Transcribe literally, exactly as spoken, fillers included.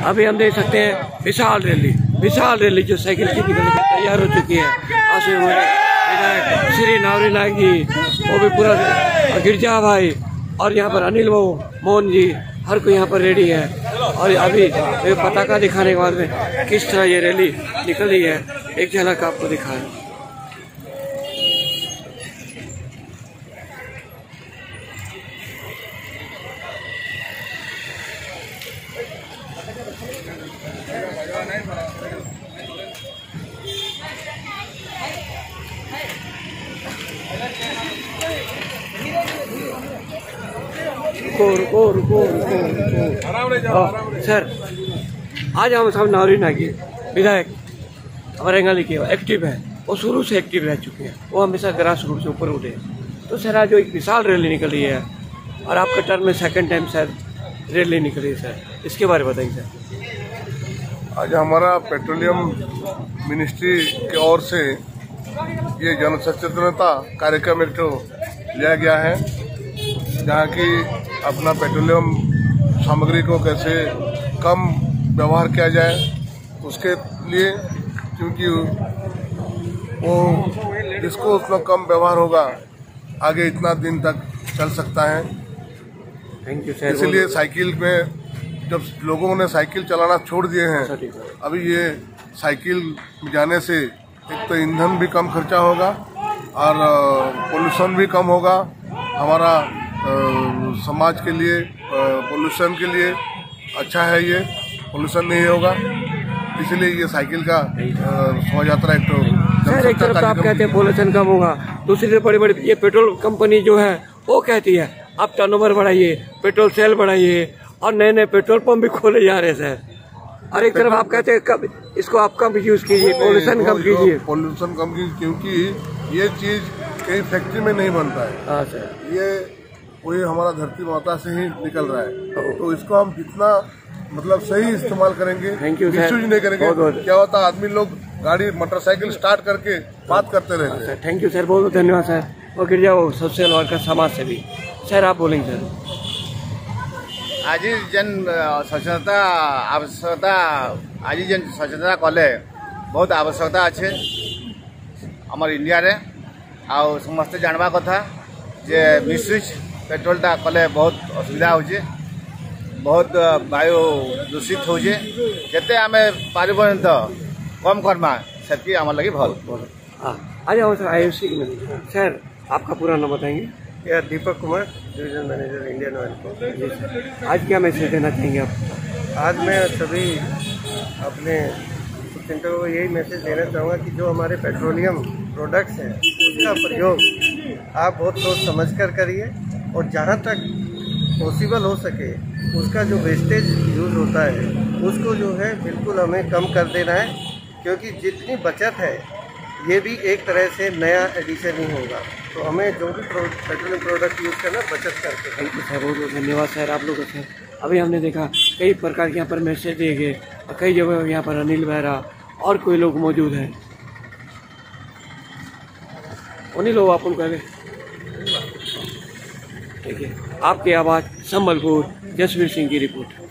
अभी हम देख सकते हैं विशाल रैली विशाल रैली जो साइकिल की निकलने की तैयार हो चुकी है। आसिफ विधायक श्री नावरी नायक जी, वो भी पूरा गिरजा भाई, और यहाँ पर अनिल मोहन जी, हर कोई यहाँ पर रेडी है। और अभी पताका दिखाने के बाद में किस तरह ये रैली निकल रही है, एक झलक आपको दिखाएं। रुको रुको रुको रुको सर, आज हम सब नावरी नागी विधायक औरंगाबाद के एक्टिव है, वो शुरू से एक्टिव रह चुके हैं, वो हमेशा ग्रास रूट से ऊपर उठे। तो सर आज जो एक विशाल रैली निकली है, और आपका टर्म में सेकंड टाइम सर रैली निकली है सर, इसके बारे में बताइए सर। आज हमारा पेट्रोलियम मिनिस्ट्री की ओर से ये जन सचेतनता कार्यक्रम एक तो लिया गया है, जहाँ की अपना पेट्रोलियम सामग्री को कैसे कम व्यवहार किया जाए उसके लिए, क्योंकि वो जिसको उतना कम व्यवहार होगा आगे इतना दिन तक चल सकता है। Thank you sir. इसलिए साइकिल में जब लोगों ने साइकिल चलाना छोड़ दिए हैं, अभी ये साइकिल जाने से एक तो ईंधन भी कम खर्चा होगा और पोल्यूशन भी कम होगा। हमारा आ, समाज के लिए, पोल्यूशन के लिए अच्छा है, ये पोल्यूशन नहीं होगा, इसलिए ये साइकिल का शोभा यात्रा एक तो सर, एक तरफ आप कहते हैं पोल्यूशन कम होगा, दूसरी तरफ बड़ी बड़ी ये पेट्रोल कंपनी जो है वो कहती है आप टर्नओवर बढ़ाइए, पेट्रोल सेल बढ़ाइए, और नए नए पेट्रोल पंप भी खोले जा रहे हैं सर। और एक तरफ आप कहते हैं कब इसको आप कम यूज कीजिए, पोल्यूशन कम कीजिए, पोल्यूशन कम कीजिए, क्योंकि ये चीज कहीं फैक्ट्री में नहीं बनता है। हाँ सर, ये कोई हमारा धरती माता से ही निकल रहा है, तो इसको हम जितना मतलब सही इस्तेमाल करेंगे, मिसयूज नहीं करेंगे। बहुत बहुत क्या होता है, आदमी लोग गाड़ी मोटरसाइकिल स्टार्ट करके बात करते रहते हैं। थैंक यू सर, बहुत बहुत धन्यवाद सर। और गिर जाओ सोशल वर्कर समाज से भी सर, आप बोलेंगे सर। आज जेन सचेतनता आवश्यकता आज जेन सचेतनता कले बहुत आवश्यकता अच्छे आमर इंडिया रे, आ समस्ते जानवा कथा जे मिसयूज पेट्रोलटा कले बहुत असुविधा होचे, बहुत वायु दूषित होचे, केते आमे पारिबन तो कम करमा सेति आमर लगी भल। आज हम सर आईओसी के मैनेजर सर, आपका पूरा नाम बताएंगे। या Deepak Kumar, division manager Indian oil को। जी सर, आज क्या मैसेज देना चाहेंगे आप? आज मैं सभी अपने चिंतकों को यही मैसेज देना चाहूँगा कि जो हमारे पेट्रोलियम प्रोडक्ट्स हैं उसका प्रयोग आप बहुत सोच समझ कर करिए, और जहाँ तक पॉसिबल हो सके उसका जो वेस्टेज यूज़ होता है उसको जो है बिल्कुल हमें कम कर देना है, क्योंकि जितनी बचत है ये भी एक तरह से नया एडिशन ही होगा। तो हमें जो भी पेट्रोलियम प्रोडक्ट यूज़ करना बचत करके। थैंक यू सर, बहुत बहुत धन्यवाद सर आप लोगों से। अभी हमने देखा कई प्रकार के यहाँ पर मैसेज दिए गए, और कई जगह यहाँ पर अनिल बेहरा और कोई लोग मौजूद हैं। अनिल हो आप उनको ठीक है, आपकी आवाज़ संबलपुर, जसवीर सिंह की रिपोर्ट।